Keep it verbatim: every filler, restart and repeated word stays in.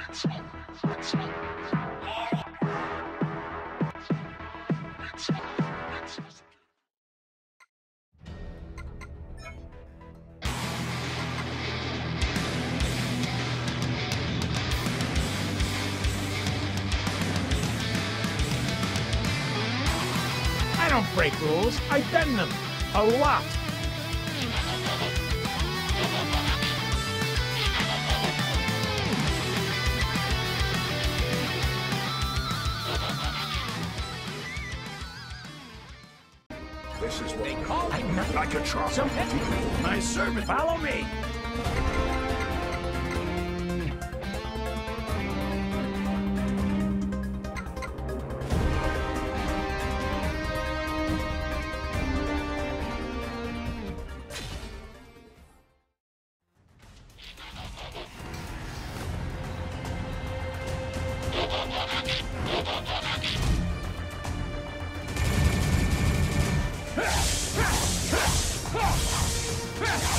I don't break rules, I bend them. A lot. This is what they call I'm not like a truck. So my servant. Follow me. Ha!